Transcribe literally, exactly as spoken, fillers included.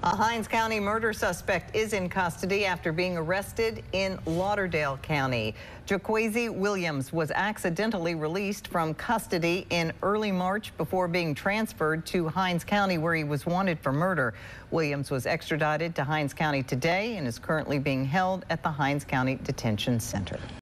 A Hinds County murder suspect is in custody after being arrested in Lauderdale County. Jaquazi Williams was accidentally released from custody in early March before being transferred to Hinds County, where he was wanted for murder. Williams was extradited to Hinds County today and is currently being held at the Hinds County Detention Center.